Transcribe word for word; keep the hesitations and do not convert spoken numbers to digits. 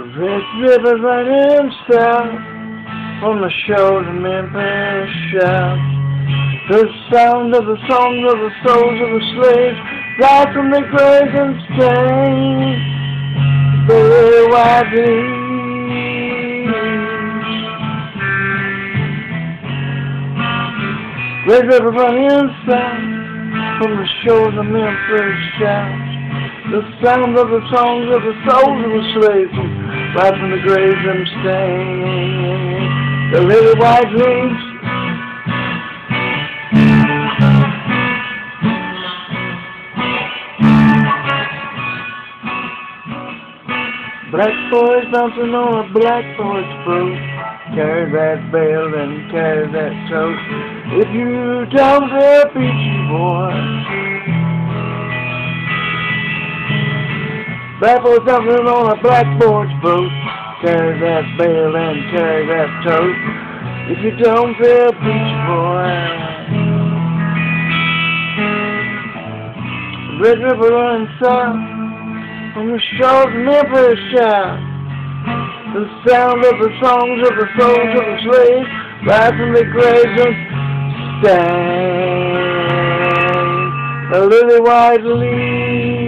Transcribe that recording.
Red river running south from the shore to Memphis shouts. The sound of the song of the souls of the slaves rise from the graves and stain very widely. Red river running south from the shore to Memphis shouts. The sound of the songs of the souls of the slaves rise from the graves and stain the lily white leaves. Black boys bouncing on a black boy's boat, carry that bell and carry that toast. If you don't, they'll beat you, boy. Black boys bouncing on a black boy's boat, carry that bell and carry that toast. If you don't, they'll beat you, boy. Red river running south from the shores of Memphis shout. The sound of the songs of the souls of the slaves rise from the graves and stand the lily white leaves.